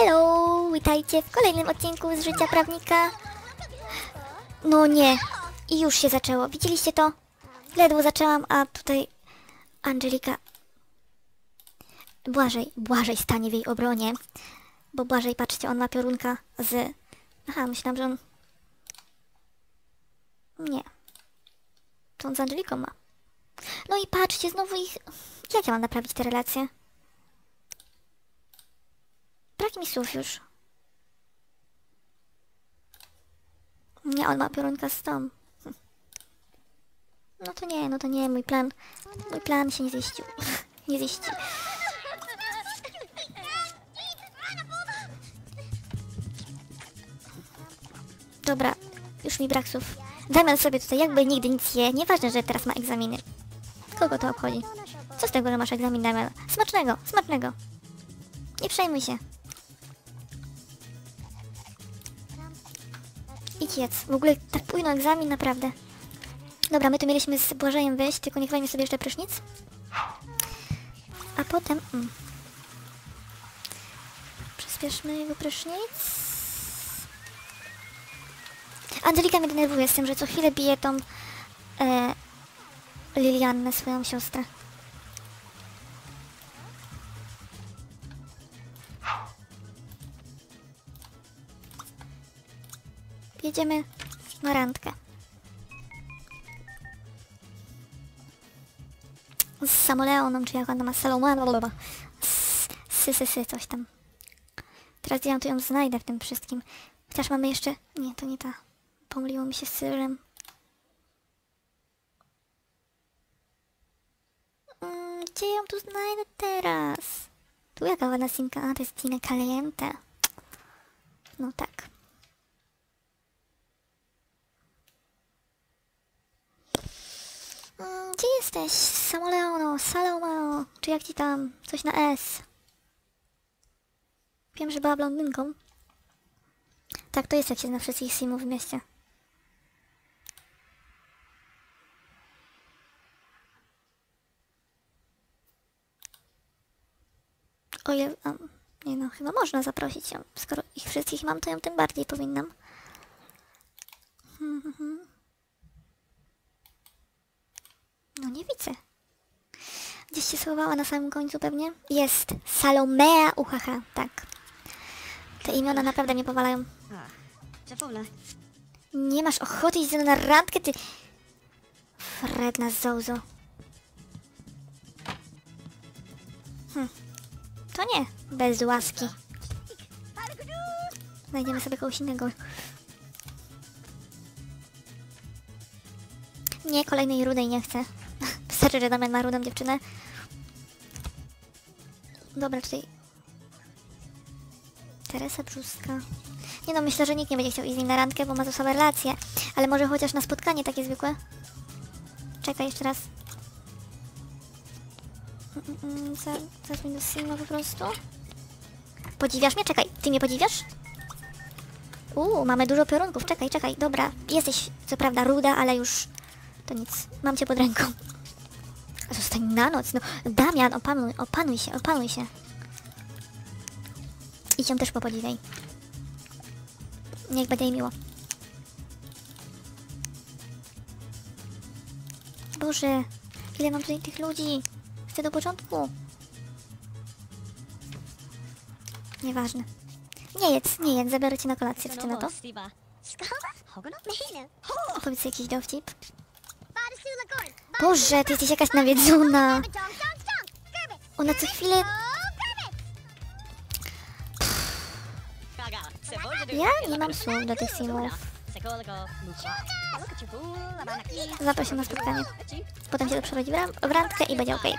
Hello! Witajcie w kolejnym odcinku z życia prawnika. No nie. I już się zaczęło. Widzieliście to? Ledwo zaczęłam, a tutaj Angelika Błażej stanie w jej obronie. Bo Błażej, patrzcie, on ma piorunka z... Aha, myślałam, że on... Nie. To on z Angeliką ma. No i patrzcie, znowu ich... Jak ja mam naprawić te relacje? Brak mi słów już. Nie, on ma piorunka z tą. No to nie, mój plan się nie ziścił. Nie ziścił. Dobra, już mi brak słów. Damian sobie tutaj jakby nigdy nic je. Nieważne, że teraz ma egzaminy. Kogo to obchodzi? Co z tego, że masz egzamin, Damian? Smacznego, smacznego. Nie przejmuj się. Idź jedz. W ogóle tak późno egzamin, naprawdę. Dobra, my tu mieliśmy z Błażejem wyjść, tylko niech weźmie sobie jeszcze prysznic. A potem... Przyspieszmy jego prysznic. Angelika mnie denerwuje z tym, że co chwilę bije tą... Liliannę, swoją siostrę. Jedziemy na randkę. Z Samoleoną, czy jak ona ma, Salomon, coś tam. Teraz ja tu ją znajdę w tym wszystkim. Chociaż mamy jeszcze... Nie, to nie ta. Pomyliło mi się z Cyrylem. Gdzie ją tu znajdę teraz? Tu jaka ładna sinka? A, to jest Tina Caliente. No tak. Gdzie jesteś? Samoleono, Salomeo, czy jak ci tam? Coś na S. Wiem, że była blondynką. Tak to jest, jak się zna wszystkich simów w mieście. O ile... nie no, chyba można zaprosić ją. Skoro ich wszystkich mam, to ją tym bardziej powinnam. No nie widzę. Gdzieś się schowała na samym końcu pewnie? Jest! Salomea Uchacha, tak. Te imiona naprawdę mnie powalają. Nie masz ochoty iść ze mną na randkę, ty... Wredna zołzo. To nie, bez łaski. Znajdziemy sobie kogoś innego. Nie, kolejnej rudej nie chcę. Wystarczy, że Damian ma rudą dziewczynę. Dobra, tutaj... Teresa Brzuska. Nie no, myślę, że nikt nie będzie chciał iść z nim na randkę, bo ma ze sobą relacje. Ale może chociaż na spotkanie takie zwykłe. Czekaj, jeszcze raz. Zadzwoń do Sima po prostu. Podziwiasz mnie? Czekaj, ty mnie podziwiasz? Mamy dużo piorunków. Czekaj. Dobra, jesteś co prawda ruda, ale już... To nic. Mam cię pod ręką. Zostań na noc, no. Damian, opanuj się. Idź ją też popodziwiaj. Niech będzie jej miło. Boże, ile mam tutaj tych ludzi. Chcę do początku. Nieważne. Nie jedz, zabiorę cię na kolację, czy ty na to? Opowiedz sobie jakiś dowcip. Boże, ty jesteś jakaś nawiedzona. Ona co chwilę... Ja nie mam słów do tych simów. Zaproszę na spotkanie. Potem się to przerodzi w randkę i będzie okej.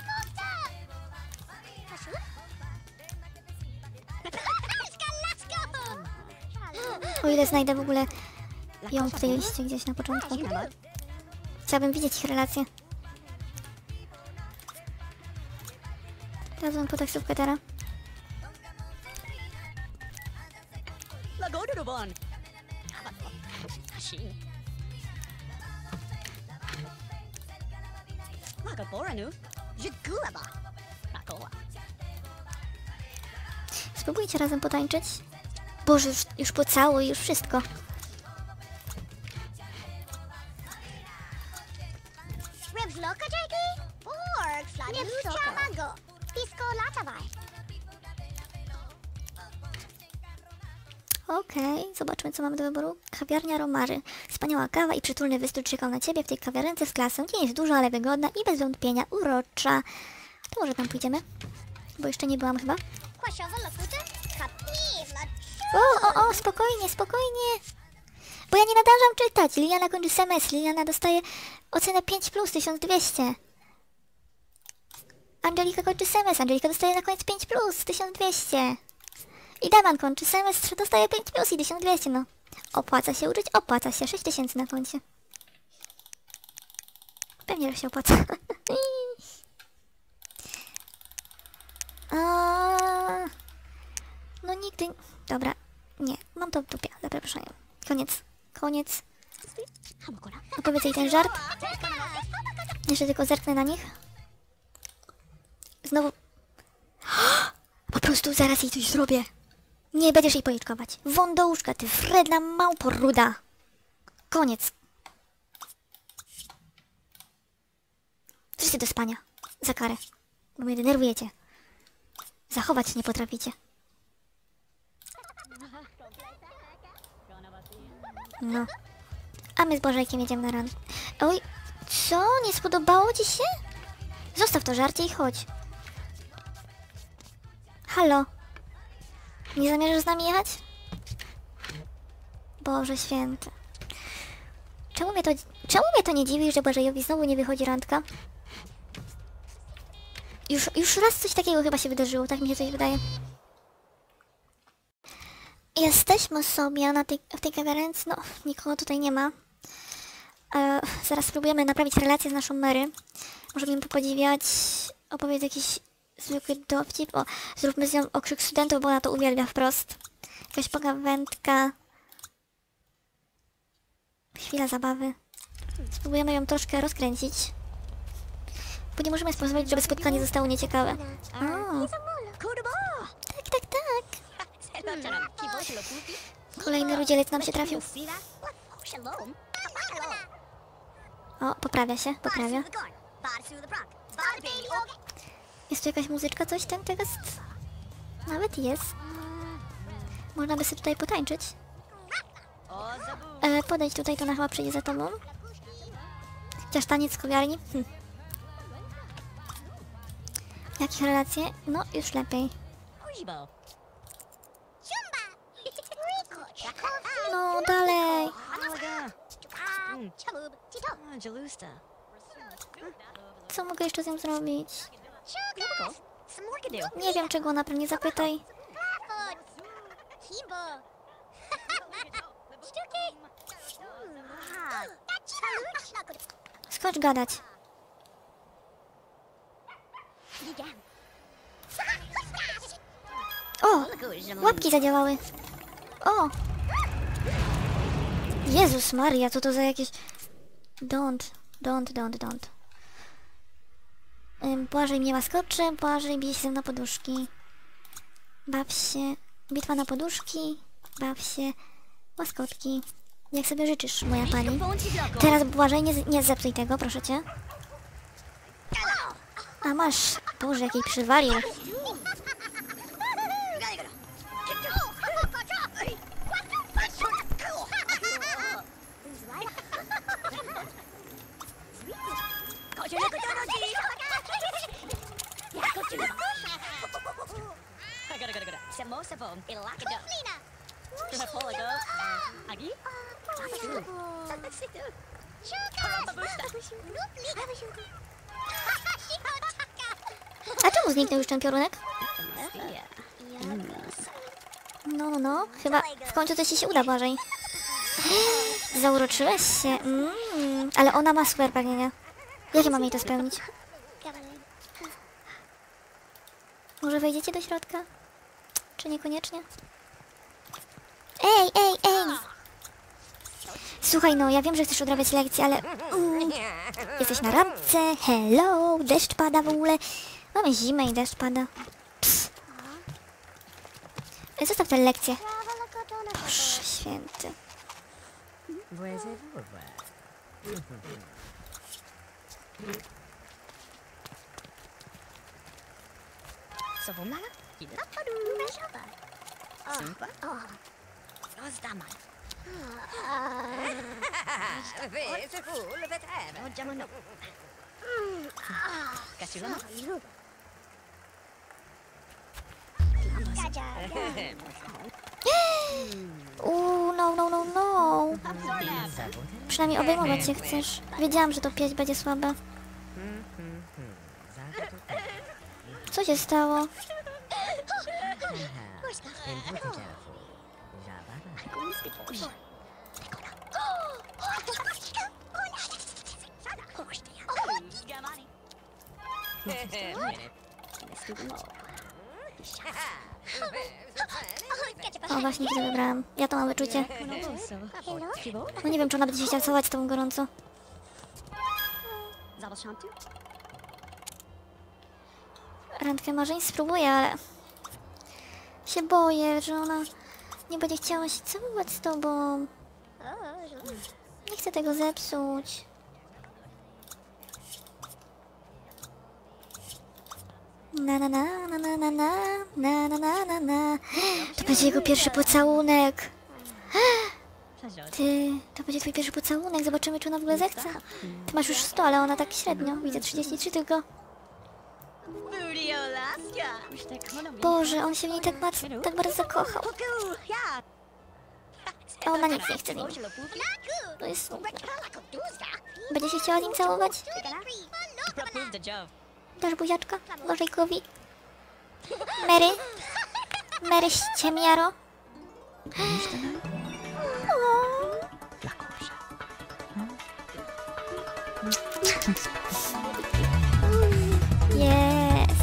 O ile znajdę w ogóle ją w tej liście gdzieś na początku. Chciałabym widzieć ich relacje. Zadzwoń po taksówkę teraz. Spróbujcie razem potańczyć. Boże, już pocałuj, już wszystko. Okej, zobaczmy co mamy do wyboru. Kawiarnia Romary. Wspaniała kawa i przytulny wystrój czekał na ciebie w tej kawiarence z klasą. Nie jest dużo, ale wygodna i bez wątpienia urocza. To może tam pójdziemy? Bo jeszcze nie byłam chyba. O, spokojnie, spokojnie. Bo ja nie nadążam czytać. Liliana kończy semestr. Liliana dostaje ocenę 5+, 1200. Angelika kończy semestr. Angelika dostaje na koniec 5+, 1200. I Daman kończy semestr, dostaje 5+ i 1200, no. Opłaca się uczyć? Opłaca się. 6000 na koncie. Pewnie, że się opłaca. No nigdy... Dobra. Nie, mam to w dupie. Za przeproszeniem. Koniec. Opowiedz jej ten żart. Jeszcze tylko zerknę na nich. Znowu... Po prostu zaraz jej coś zrobię. Nie będziesz jej policzkować. Won do łóżka, ty wredna małpo ruda. Koniec. Wszyscy do spania. Za karę. Bo mnie denerwujecie. Zachować nie potraficie. No. A my z Bożejkiem jedziemy na randkę. Oj, co? Nie spodobało ci się? Zostaw to żarcie i chodź. Halo? Nie zamierzasz z nami jechać? Boże święty. Czemu mnie to nie dziwi, że Bożejowi znowu nie wychodzi randka? Już raz coś takiego chyba się wydarzyło, tak mi się coś wydaje. Jesteśmy sobie w tej kawiarence. No, nikogo tutaj nie ma. Zaraz spróbujemy naprawić relację z naszą Mary. Możemy ją popodziwiać, opowiedzieć jakiś zwykły dowcip. O, zróbmy z nią okrzyk studentów, bo ona to uwielbia wprost. Jakaś pogawędka. Chwila zabawy. Spróbujemy ją troszkę rozkręcić. Bo nie możemy pozwolić, żeby spotkanie zostało nieciekawe. O. Tak. Kolejny rudzielec nam się trafił. O, poprawia. Jest tu jakaś muzyczka, coś ten tekst? Nawet jest. Można by sobie tutaj potańczyć. Podejdź tutaj, to ona chyba przyjdzie za tobą. Chociaż taniec z kawiarni? Jakich relacje? No, już lepiej. No, dalej. Co mogę jeszcze z nią zrobić? Nie wiem, czego ona pewnie zapytaj. Skocz gadać. O! Łapki zadziałały. O! Jezus Maria, co to za jakieś... Don't. Błażej mnie łaskoczy, Błażej bije się ze mną na poduszki. Baw się. Bitwa na poduszki. Baw się. Łaskotki. Jak sobie życzysz, moja pani. Teraz Błażej, nie zepsuj tego, proszę cię. A masz. Boże, jak jej przywalił. A czemu zniknął już ten piorunek? No. Chyba w końcu coś ci się uda, Błażej. Zauroczyłeś się. Ale ona ma super pragnienia. Jakie mam jej to spełnić? Może wejdziecie do środka? Czy niekoniecznie? Ej! Słuchaj, no, ja wiem, że chcesz odrabiać lekcje, ale... jesteś na randce, hello, deszcz pada w ogóle. Mamy zimę i deszcz pada. Ps. Zostaw te lekcje. Boże święty. No, no, no, no. Przynajmniej obejmować się chcesz. Wiedziałam, że to pięć będzie słabe. Co się stało? O, właśnie to wybrałam. Ja to mam wyczucie. No nie wiem, czy ona będzie się chciała całować z tobą gorąco. Randkę marzeń spróbuję, ale... się boję, że ona nie będzie chciała się całować z tobą. Nie chcę tego zepsuć. Na na na na na na na na na na na. To będzie jego pierwszy pocałunek. Ty, to będzie twój pierwszy pocałunek. Zobaczymy, czy ona w ogóle zechce. Ty masz już 100, ale ona tak średnio. Widzę 33 tylko. Boże, on się w niej tak bardzo zakochał. A ona nic nie chce z nim. To jest smutne. Będzie się chciała z nim całować? Dasz buziaczka Bożejkowi? Mary? Mary ściemiaro? Yes.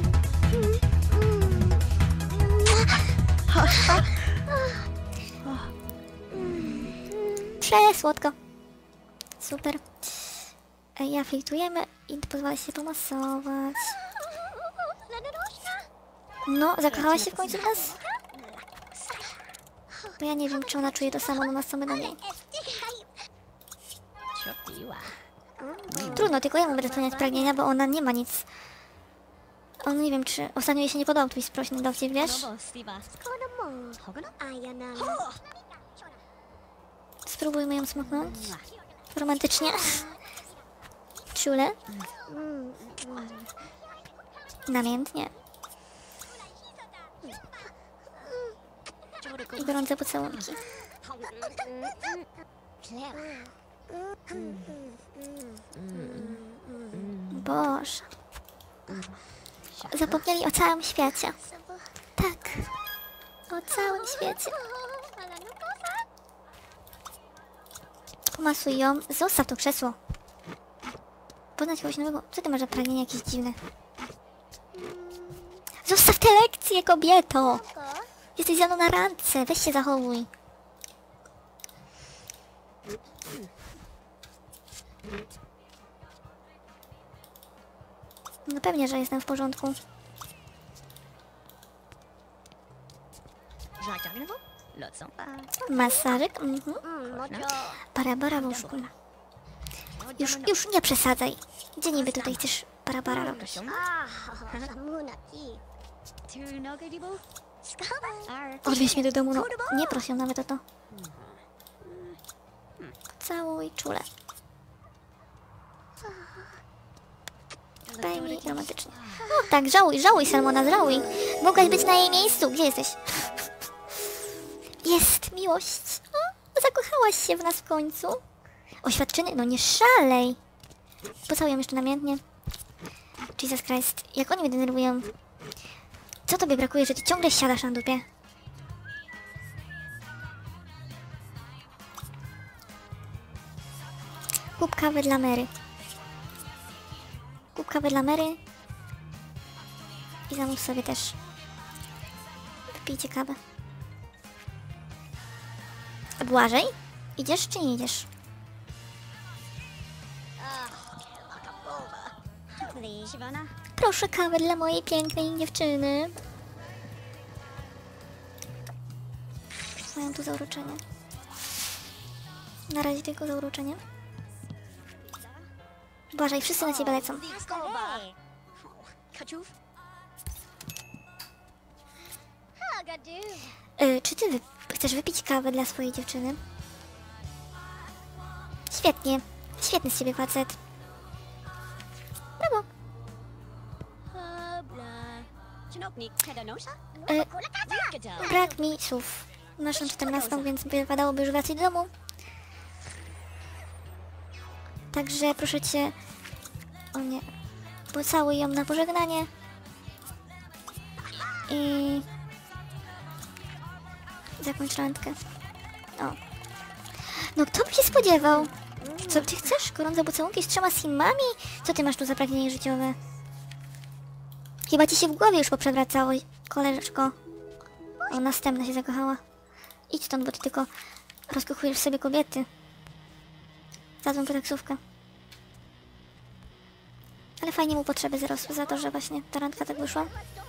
Przesłodko. Super. Ja flirtujemy i pozwala się pomasować. No, zakochałaś się w końcu w nas? Bo ja nie wiem, czy ona czuje to samo do nas, co my do niej. Trudno, tylko ja mu będę spełniać pragnienia, bo ona nie ma nic. On nie wiem, czy ostatnio jej się nie podobał twój sprośny dowcip, wiesz? Spróbujmy ją smoknąć. Romantycznie. Czule. Namiętnie. I gorące pocałunki. Boże. Zapomnieli o całym świecie. Tak. O całym świecie. Pomasuj ją. Zostaw to krzesło. Poznać kogoś nowego. Co ty masz za pragnienie jakieś dziwne? Zostaw te lekcje, kobieto! Jesteś ze mną na randce. Weź się zachowuj. No pewnie, że jestem w porządku. Masażyk? Parabara w łóżku. Już nie przesadzaj. Gdzie niby tutaj chcesz parabara robić? Odwieź mnie do domu, no. Nie proś ją nawet o to. Całuj czule. Daj romantycznie. O tak, żałuj Salmona, żałuj. Mogłaś być na jej miejscu. Gdzie jesteś? Jest miłość. O, zakochałaś się w nas w końcu. Oświadczyny? No nie szalej. Pocałuję jeszcze namiętnie. Jesus Christ, jak oni mnie denerwują. Co tobie brakuje, że ty ciągle siadasz na dupie? Kup kawę dla Mary. Kup kawę dla Mary. I zamów sobie też. Wypijcie kawę. Błażej? Idziesz czy nie idziesz? Proszę kawę dla mojej pięknej dziewczyny. mają tu zauroczenie. Na razie tylko zauroczenie. Uważaj, wszyscy na ciebie lecą. Czy ty chcesz wypić kawę dla swojej dziewczyny? Świetnie. Świetny z ciebie facet. Brawo. Brak mi słów. Naszą 14, więc wypadałoby już wracać do domu. Także proszę cię... O nie. Pocałuj ją na pożegnanie. I... zakończ randkę. O. No kto by się spodziewał? Co ty chcesz? Gorące pocałunki z 3 simami? Co ty masz tu za pragnienie życiowe? Chyba ci się w głowie już poprzewracało, koleżeczko. O, następna się zakochała. Idź stąd, bo ty tylko rozkochujesz sobie kobiety. Za tą taksówkę. Ale fajnie mu potrzeby zarosły za to, że właśnie ta randka tak wyszła.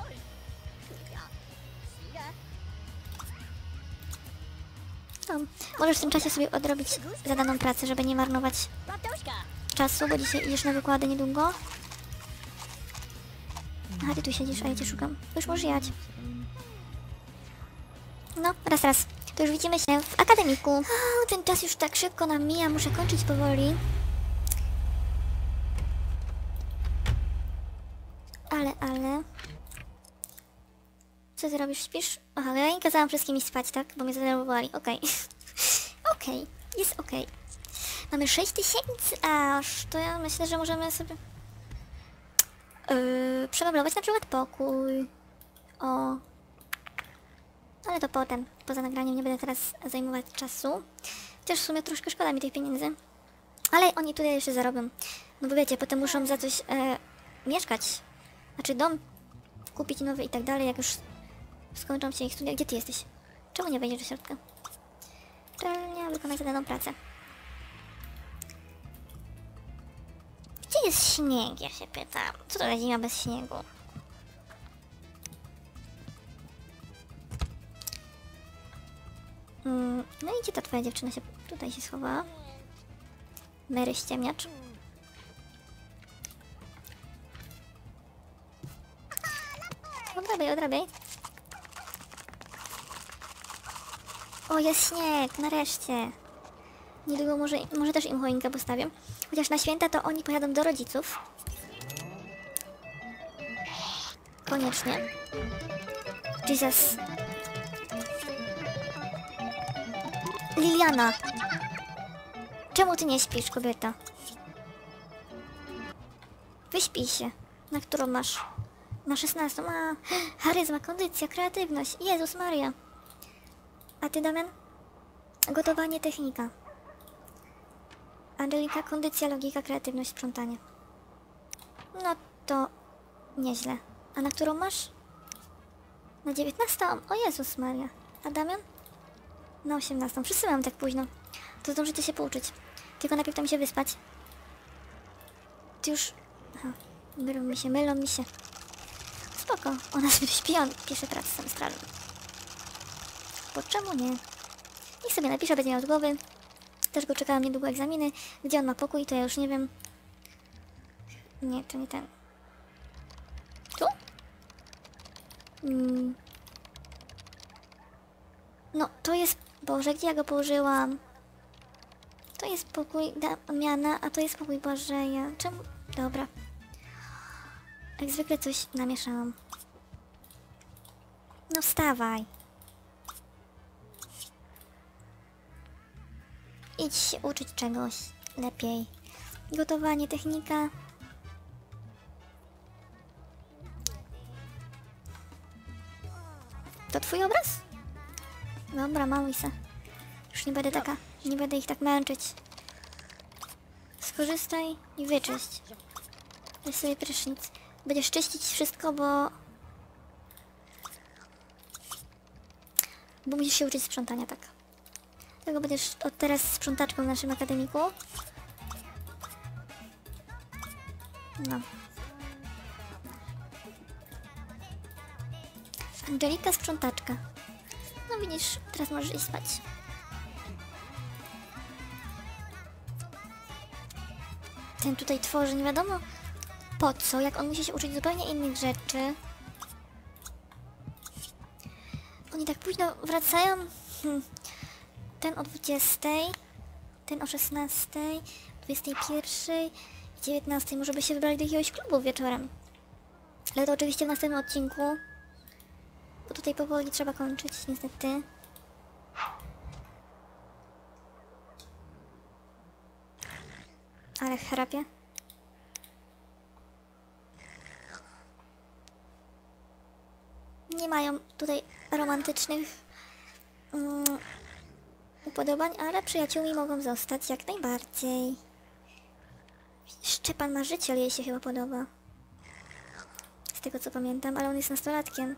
No, możesz w tym czasie sobie odrobić zadaną pracę, żeby nie marnować czasu, bo dzisiaj idziesz na wykłady niedługo. Aha, ty tu siedzisz, a ja cię szukam. Już możesz jechać. No, raz. To już widzimy się w akademiku. O, ten czas już tak szybko nam mija, muszę kończyć powoli. Ale... Co ty robisz? Śpisz? Aha, ja nie kazałam wszystkim iść spać, tak? Bo mnie zdenerwowali. Okej. Okej. Jest okej. Mamy 6000 aż. To ja myślę, że możemy sobie... przemeblować na przykład pokój. O. Ale to potem. Poza nagraniem nie będę teraz zajmować czasu. Chociaż w sumie troszkę szkoda mi tych pieniędzy. Ale oni tutaj jeszcze zarobią. No bo wiecie, potem muszą za coś mieszkać. Znaczy dom kupić nowy i tak dalej, jak już skończą się ich studia. Gdzie ty jesteś? Czemu nie wejdziesz do środka? Uczelnia, wykonać zadaną pracę. Gdzie jest śnieg, ja się pytam. Co to za zima bez śniegu? No i gdzie ta twoja dziewczyna się tutaj się schowała? Mary ściemniacz. Odrabiaj. O, jest śnieg, nareszcie. Niedługo może też im choinkę postawię. Chociaż na święta to oni pojadą do rodziców. Koniecznie. Jesus. Liliana. Czemu ty nie śpisz, kobieta? Wyśpij się. Na którą masz? Na 16. A, charyzma, kondycja, kreatywność. Jezus Maria. A ty, Damian? Gotowanie, technika. Angelika, kondycja, logika, kreatywność, sprzątanie. No to nieźle. A na którą masz? Na 19? O Jezus Maria. A Damian? Na 18. Wszyscy mam tak późno. To zdążycie się pouczyć. Tylko najpierw tam się wyspać. Ty już... Aha. Mylą mi się. Spoko. Ona sobie śpi, on pisze pracę semestralną. Bo czemu nie? Niech sobie napisze, będzie miał z głowy. Też go czekałam niedługo egzaminy. Gdzie on ma pokój, to ja już nie wiem. Nie, to nie ten. Tu? No, to jest... Boże, gdzie ja go położyłam? To jest pokój Damiana, a to jest pokój Bożeja. Czemu? Dobra. Jak zwykle coś namieszałam. No wstawaj. Idź się uczyć czegoś lepiej. Gotowanie, technika. To twój obraz? Dobra, maluj se. Już nie będę taka, nie będę ich tak męczyć. Skorzystaj i wyczyść. Weź sobie prysznic. Będziesz czyścić wszystko, bo musisz się uczyć sprzątania, tak. Dlatego będziesz od teraz sprzątaczką w naszym akademiku. No. Angelika sprzątaczka. No widzisz, teraz możesz iść spać. Ten tutaj tworzy nie wiadomo po co, jak on musi się uczyć zupełnie innych rzeczy. Oni tak późno wracają. Ten o 20, ten o 16, 21, 19. Może by się wybrali do jakiegoś klubu wieczorem. Ale to oczywiście w następnym odcinku. Bo tutaj powoli trzeba kończyć, niestety. Ale chrapie. Nie mają tutaj romantycznych upodobań, ale przyjaciółmi mogą zostać jak najbardziej. Szczepan ma życie, ale jej się chyba podoba. Z tego co pamiętam, ale on jest nastolatkiem.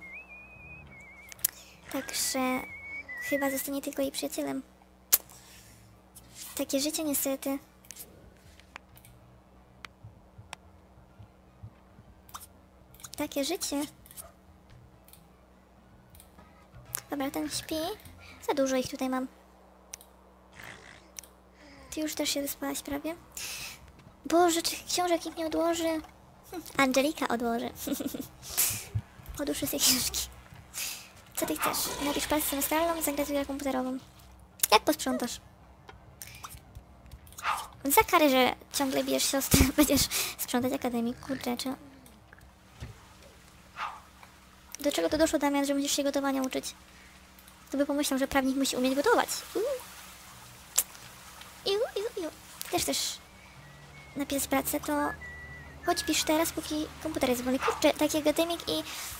Także chyba zostanie tylko jej przyjacielem. Takie życie niestety. Takie życie. Dobra, ten śpi. Za dużo ich tutaj mam. Ty już też się wyspałaś prawie. Boże, czy książek nikt nie odłoży? Angelika odłoży. Odłóż wszystkie książki. Co ty chcesz? Napisz pracę semestralną, zagrać grę komputerową. Jak posprzątasz? Za karę, że ciągle bijesz siostrę, będziesz sprzątać akademii. Kurczę, czy... Do czego to doszło, Damian, że musisz się gotowania uczyć? To by pomyślał, że prawnik musi umieć gotować. Też napisać pracę, to chodź pisz teraz, póki komputer jest wolny. Kurczę, taki akademik i...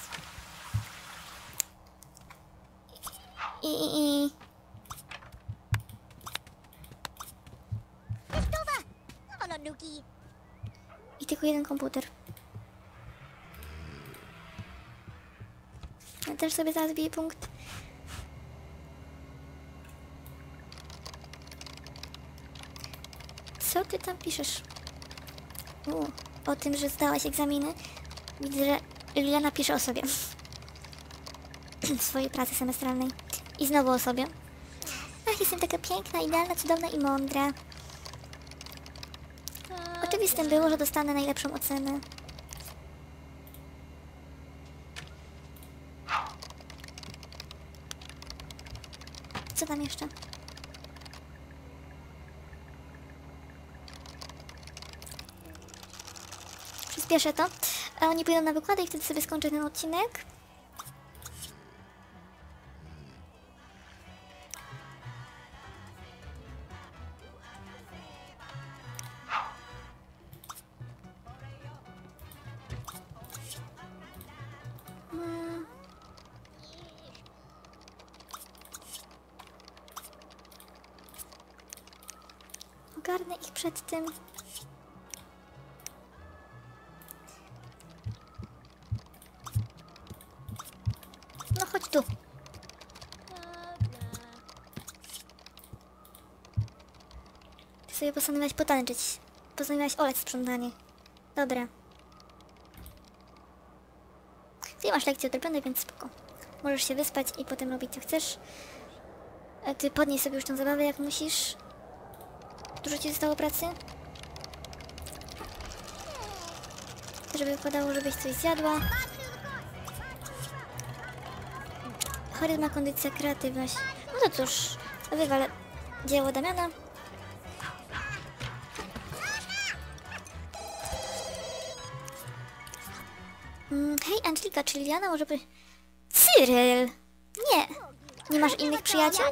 I tylko jeden komputer. Ja też sobie zaraz biję punkt. Co ty tam piszesz? O tym, że zdałaś egzaminy. Widzę, że Liliana pisze o sobie. W swojej pracy semestralnej. I znowu o sobie. Ach, jestem taka piękna, idealna, cudowna i mądra. Oczywistym było, że dostanę najlepszą ocenę. Co tam jeszcze? Przyspieszę to. A oni pójdą na wykłady i wtedy sobie skończę ten odcinek. Ogarnę ich przed tym. No chodź tu. Ty sobie postanowiłaś potańczyć. Postanowiłaś oleć sprzątanie. Dobra. Ty masz lekcję odrobionej, więc spoko. Możesz się wyspać i potem robić co chcesz. Ty podnieś sobie już tą zabawę jak musisz. Dużo ci zostało pracy? Żeby wypadało, żebyś coś zjadła. Charyzma, kondycja, kreatywność. No to cóż, wywalę dzieło Damiana. Hej, Angelika, czy Liliana może by... Cyril! Nie! Nie masz innych przyjaciół?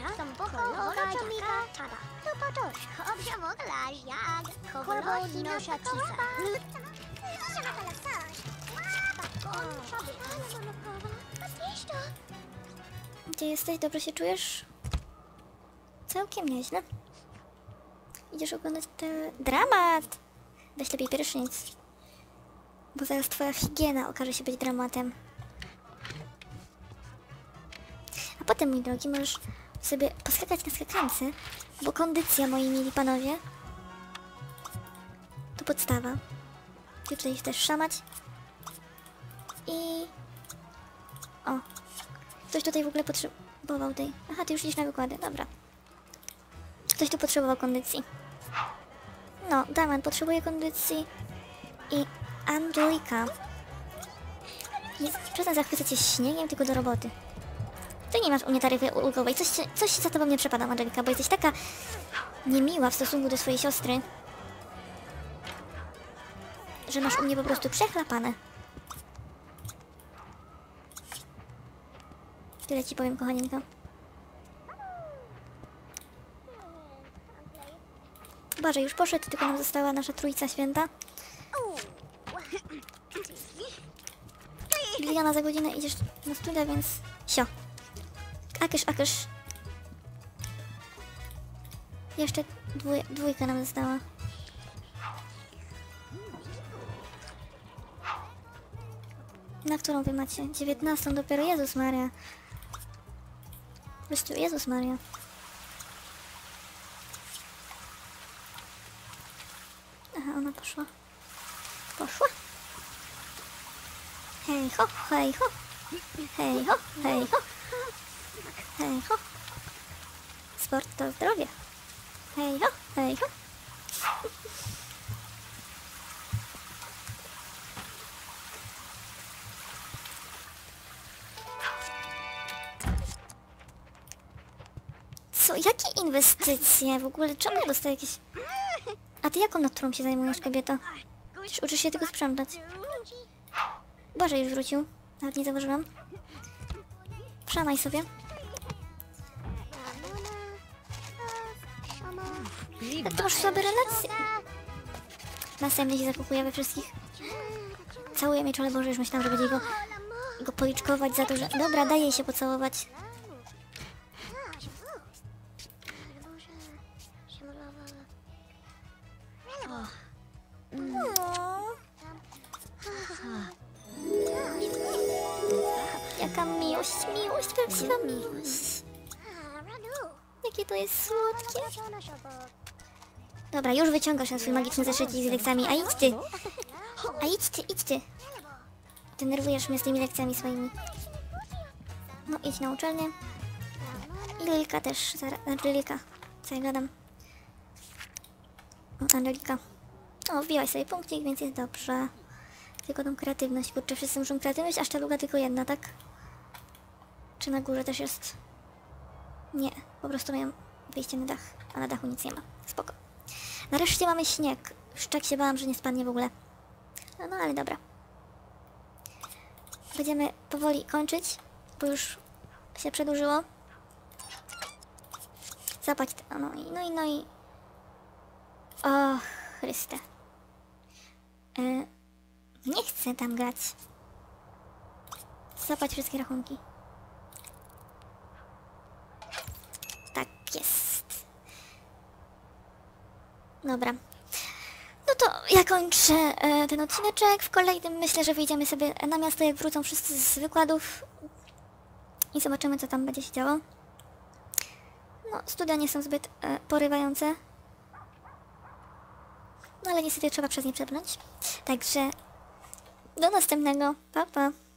Gdzie jesteś? Dobrze się czujesz? Całkiem nieźle. Idziesz oglądać ten dramat. Weź lepiej prysznic. Bo zaraz twoja higiena okaże się być dramatem. A potem, mój drogi, możesz sobie poskakać na skakance, bo kondycja, moi mili panowie, to podstawa. Ty tutaj też szamać. I... O. Ktoś tutaj w ogóle potrzebował tej... Aha, ty już idziesz na wykłady, dobra. Ktoś tu potrzebował kondycji. No, Damian potrzebuje kondycji i Angelika. Nie przestań zachwycać się śniegiem, tylko do roboty. Ty nie masz u mnie taryfy ulgowej. Coś za tobą nie przepada, Angelika, bo jesteś taka niemiła w stosunku do swojej siostry, że masz u mnie po prostu przechlapane. Tyle ci powiem, kochaninka. Boże, już poszedł, tylko nam została nasza Trójca Święta. Liliana, za godzinę idziesz na studia, więc... Sio. Akysz. Jeszcze dwójka nam została. Na którą wy macie? 19 dopiero. Jezus Maria. Gościu, Jezus Maria. Aha, ona poszła. Poszła? Hej ho, hej ho. Hej ho, hej ho. Hej ho. Sport to zdrowie. Hej ho, hej ho. Co? Jakie inwestycje? W ogóle czemu dostaję jakieś... A ty jaką, nad którą się zajmujesz, kobieto? Przecież uczysz się tylko sprzątać. Boże, już wrócił. Nawet nie zauważyłam. Przemaj sobie. Jak to masz słabe relacje? Następnie się zakochuje we wszystkich. Całuję mnie czole, Boże, już myślałam, że będzie go policzkować za to, że... Dobra, daj jej się pocałować. Jaka miłość, prawdziwa miłość. Jakie to jest słodkie. Dobra, już wyciągasz na swój magiczny zeszyt z lekcjami, a idź ty. Idź ty. Denerwujesz mnie z tymi lekcjami swoimi. No, idź na uczelnię. I Lilka też, Angelika. Co ja gadam? Angelika. O, wbiłaś sobie punkcik, więc jest dobrze. Tylko tą kreatywność, kurczę, wszyscy muszą kreatywność, a sztaluga tylko jedna, tak? Czy na górze też jest? Nie, po prostu miałam wyjście na dach, a na dachu nic nie ma. Spoko. Nareszcie mamy śnieg. Już tak się bałam, że nie spadnie w ogóle. No ale dobra. Będziemy powoli kończyć, bo już się przedłużyło. Zapać... No i... O, Chryste. Nie chcę tam grać. Zapać wszystkie rachunki. Tak jest. Dobra. No to ja kończę ten odcineczek. W kolejnym myślę, że wyjdziemy sobie na miasto, jak wrócą wszyscy z wykładów. I zobaczymy, co tam będzie się działo. No, studia nie są zbyt porywające. No ale niestety trzeba przez nie przebrnąć. Także do następnego. Pa, pa.